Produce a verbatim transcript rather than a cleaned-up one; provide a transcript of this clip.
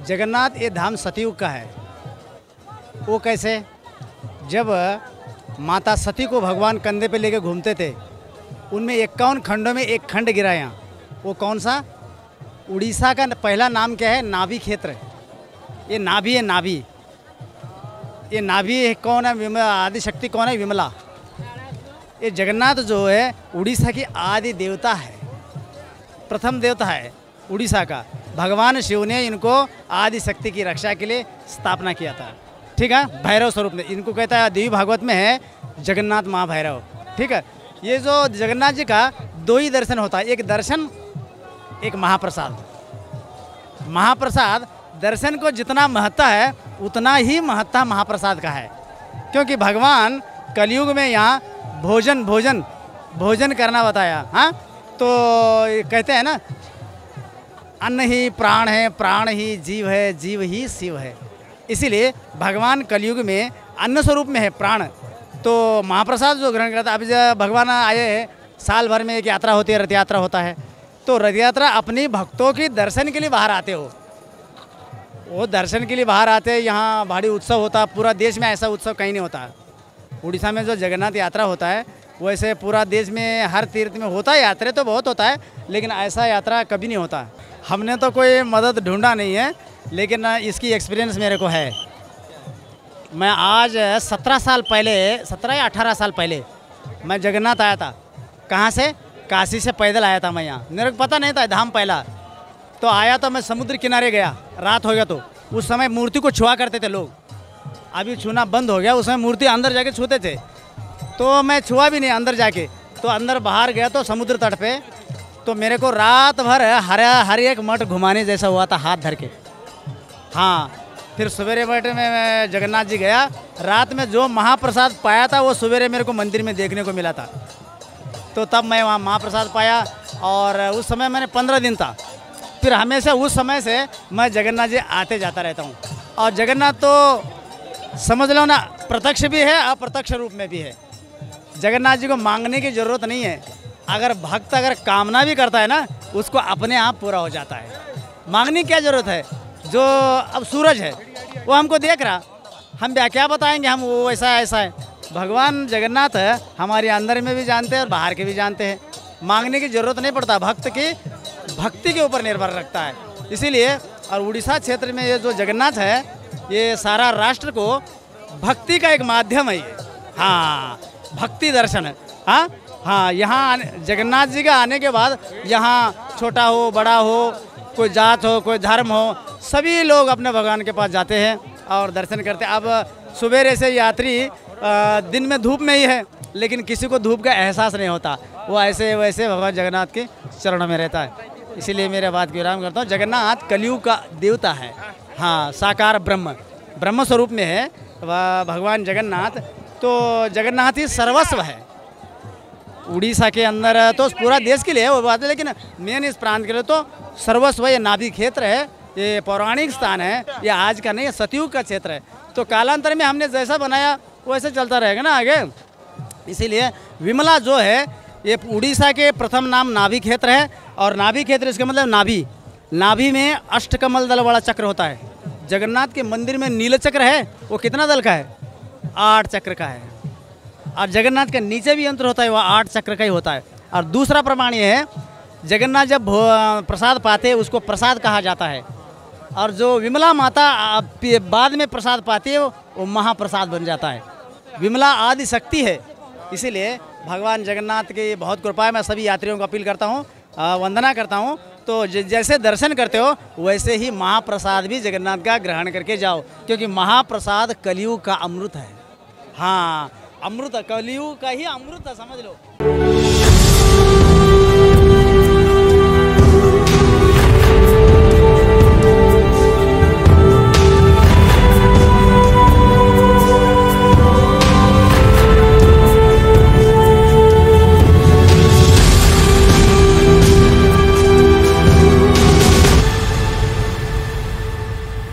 जगन्नाथ ये धाम सतयुग का है। वो कैसे? जब माता सती को भगवान कंधे पे लेके घूमते थे, उनमें इक्यावन खंडों में एक खंड गिरा यहाँ। वो कौन सा? उड़ीसा का पहला नाम क्या है? नाभि क्षेत्र। ये नाभि है, नाभि। ये नाभि कौन है? विमला आदि शक्ति कौन है? विमला। ये जगन्नाथ जो है उड़ीसा की आदि देवता है, प्रथम देवता है उड़ीसा का। भगवान शिव ने इनको आदि शक्ति की रक्षा के लिए स्थापना किया था। ठीक है, भैरव स्वरूप में इनको कहता है। देवी भागवत में है जगन्नाथ महाभैरव। ठीक है, ये जो जगन्नाथ जी का दो ही दर्शन होता है, एक दर्शन, एक महाप्रसाद। महाप्रसाद दर्शन को जितना महत्व है उतना ही महत्व महाप्रसाद का है, क्योंकि भगवान कलयुग में यहाँ भोजन भोजन भोजन करना बताया। हाँ, तो कहते हैं ना, अन्न ही प्राण है, प्राण ही जीव है, जीव ही शिव है। इसीलिए भगवान कलयुग में अन्न स्वरूप में है, प्राण। तो महाप्रसाद जो ग्रहण करता है, अभी जब भगवान आए हैं, साल भर में एक यात्रा होती है, रथ यात्रा होता है। तो रथ यात्रा अपनी भक्तों की दर्शन के लिए बाहर आते हो, वो दर्शन के लिए बाहर आते हैं। यहाँ भारी उत्सव होता है, पूरा देश में ऐसा उत्सव कहीं नहीं होता। उड़ीसा में जो जगन्नाथ यात्रा होता है वैसे पूरा देश में हर तीर्थ में होता है। यात्रा तो बहुत होता है, लेकिन ऐसा यात्रा कभी नहीं होता। हमने तो कोई मदद ढूंढा नहीं है, लेकिन इसकी एक्सपीरियंस मेरे को है। मैं आज सत्रह साल पहले, सत्रह या अठारह साल पहले मैं जगन्नाथ आया था। कहाँ से? काशी से पैदल आया था मैं यहाँ। मेरे को पता नहीं था धाम पहला। तो आया तो मैं समुद्र किनारे गया, रात हो गया। तो उस समय मूर्ति को छुआ करते थे लोग, अभी छूना बंद हो गया। उस समय मूर्ति अंदर जाके छूते थे, तो मैं छुआ भी नहीं अंदर जाके। तो अंदर बाहर गया तो समुद्र तट पे, तो मेरे को रात भर हर हर एक मठ घुमाने जैसा हुआ था, हाथ धर के। हाँ, फिर सवेरे मठ में मैं जगन्नाथ जी गया। रात में जो महाप्रसाद पाया था वो सवेरे मेरे को मंदिर में देखने को मिला था। तो तब मैं वहाँ महाप्रसाद पाया, और उस समय मैंने पंद्रह दिन था। फिर हमेशा उस समय से मैं जगन्नाथ जी आते जाता रहता हूँ। और जगन्नाथ तो समझ लो ना, प्रत्यक्ष भी है, अप्रत्यक्ष रूप में भी है। जगन्नाथ जी को मांगने की ज़रूरत नहीं है। अगर भक्त अगर कामना भी करता है ना, उसको अपने आप पूरा हो जाता है। मांगने की क्या ज़रूरत है? जो अब सूरज है वो हमको देख रहा, हम क्या बताएंगे हम वो ऐसा ऐसा है। भगवान जगन्नाथ है, हमारे अंदर में भी जानते हैं और बाहर के भी जानते हैं। मांगने की ज़रूरत नहीं पड़ता, भक्त की भक्ति के ऊपर निर्भर रखता है। इसीलिए और उड़ीसा क्षेत्र में ये जो जगन्नाथ है, ये सारा राष्ट्र को भक्ति का एक माध्यम है ये। हाँ, भक्ति दर्शन है। हाँ हाँ, यहाँ जगन्नाथ जी का आने के बाद यहाँ छोटा हो बड़ा हो, कोई जात हो कोई धर्म हो, सभी लोग अपने भगवान के पास जाते हैं और दर्शन करते हैं। अब सवेरे से यात्री दिन में धूप में ही है, लेकिन किसी को धूप का एहसास नहीं होता। वो ऐसे वैसे भगवान जगन्नाथ के चरणों में रहता है। इसीलिए मेरे बात की विराम करता हूँ। जगन्नाथ कलयुग का देवता है। हाँ, साकार ब्रह्म ब्रह्म स्वरूप में है भगवान जगन्नाथ। तो जगन्नाथ ही सर्वस्व है उड़ीसा के अंदर, तो पूरा देश के लिए है वो बात है, लेकिन मेन इस प्रांत के लिए तो सर्वस्व। ये नाभि क्षेत्र है, ये पौराणिक स्थान है, ये आज का नहीं है, सतयुग का क्षेत्र है। तो कालांतर में हमने जैसा बनाया वैसे चलता रहेगा ना आगे। इसीलिए विमला जो है ये उड़ीसा के प्रथम नाम नाभि क्षेत्र है। और नाभि क्षेत्र इसका मतलब नाभि, नाभि में अष्टकमल दल वाला चक्र होता है। जगन्नाथ के मंदिर में नील चक्र है, वो कितना दल का है? आठ चक्र का है। और जगन्नाथ के नीचे भी यंत्र होता है, वो आठ चक्र का ही होता है। और दूसरा प्रमाण ये है, जगन्नाथ जब प्रसाद पाते हैं उसको प्रसाद कहा जाता है। और जो विमला माता बाद में प्रसाद पाती है वो महाप्रसाद बन जाता है। विमला आदि शक्ति है, इसीलिए भगवान जगन्नाथ की बहुत कृपा है। मैं सभी यात्रियों को अपील करता हूँ, वंदना करता हूँ। तो जैसे दर्शन करते हो वैसे ही महाप्रसाद भी जगन्नाथ का ग्रहण करके जाओ, क्योंकि महाप्रसाद कलयुग का अमृत है। हाँ, अमृत, कलयुग का ही अमृत, समझ लो।